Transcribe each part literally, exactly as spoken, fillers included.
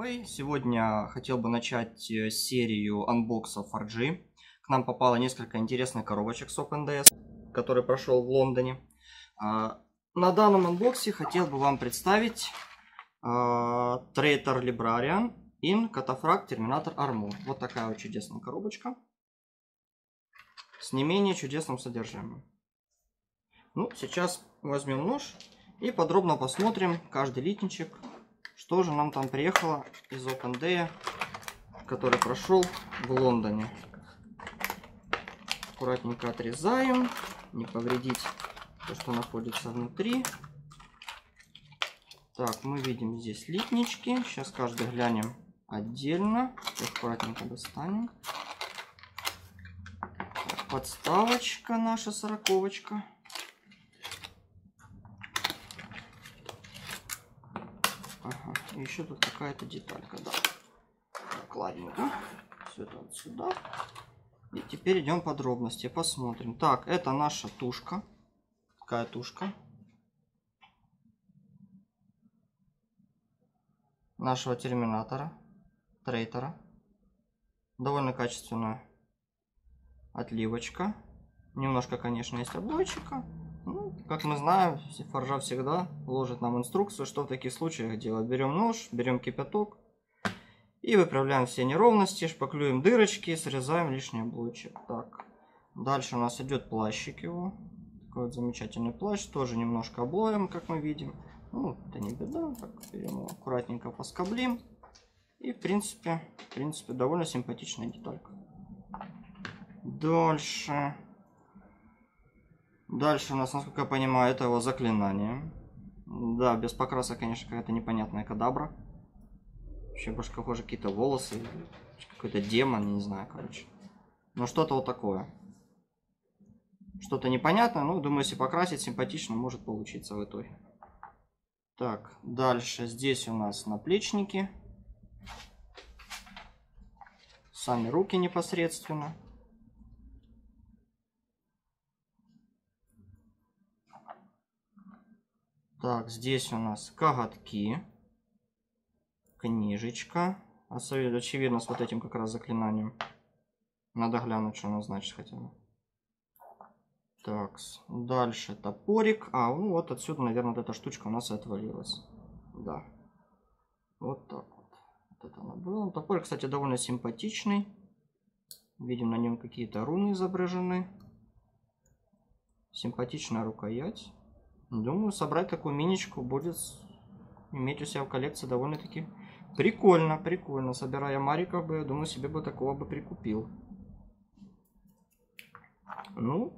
Huawei. Сегодня хотел бы начать серию анбоксов фор джи. К нам попало несколько интересных коробочек с OpenDS, который прошел в Лондоне. На данном анбоксе хотел бы вам представить Traitor Librarian in Cataphracт Terminator Armor. Вот такая вот чудесная коробочка с не менее чудесным содержанием. Ну, сейчас возьмем нож и подробно посмотрим каждый литничек, что же нам там приехало из OpenDS, который прошел в Лондоне. Аккуратненько отрезаем, не повредить то, что находится внутри. Так, мы видим здесь литнички. Сейчас каждый глянем отдельно. Аккуратненько достанем. Так, подставочка наша сороковочка. Ага, и еще тут какая-то деталька, да. Так, ладненько. Все это вот сюда. И теперь идем подробности, посмотрим. Так, это наша тушка. Такая тушка. Нашего терминатора. Трейтора. Довольно качественная отливочка. Немножко, конечно, есть облойчика. Ну, как мы знаем, форжа всегда ложит нам инструкцию, что в таких случаях делать. Берем нож, берем кипяток и выправляем все неровности, шпаклюем дырочки, срезаем лишний облойчик. Так, дальше у нас идет плащик его. Такой вот замечательный плащ, тоже немножко облоем, как мы видим. Ну, это не беда, так, берем его аккуратненько поскоблим. И в принципе, в принципе, довольно симпатичная деталька. Дальше... Дальше у нас, насколько я понимаю, это его заклинание. Да, без покраса, конечно, какая-то непонятная кадабра. Вообще больше похоже какие-то волосы. Какой-то демон, не знаю, короче. Но что-то вот такое. Что-то непонятное, но думаю, если покрасить симпатично, может получиться в итоге. Так, дальше здесь у нас наплечники. Сами руки непосредственно. Так, здесь у нас коготки, книжечка, очевидно с вот этим как раз заклинанием. Надо глянуть, что оно значит хотя бы. Так, дальше топорик. А, ну вот отсюда, наверное, вот эта штучка у нас и отвалилась. Да. Вот так вот. Вот это она была. Топорик, кстати, довольно симпатичный. Видим, на нем какие-то руны изображены. Симпатичная рукоять. Думаю, собрать такую миничку будет иметь у себя в коллекции довольно-таки прикольно, прикольно. Собирая мариков бы, я думаю, себе бы такого бы прикупил. Ну.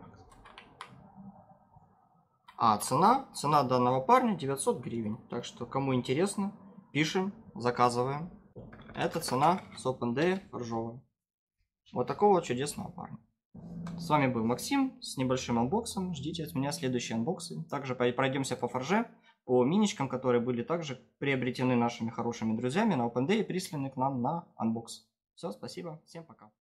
А, цена? Цена данного парня девятьсот гривен. Так что, кому интересно, пишем, заказываем. Это цена с OpenDS ржовой. Вот такого чудесного парня. С вами был Максим с небольшим анбоксом. Ждите от меня следующие анбоксы. Также пройдемся по форже, по миничкам, которые были также приобретены нашими хорошими друзьями на OpenDS и присланы к нам на анбокс. Все, спасибо, всем пока.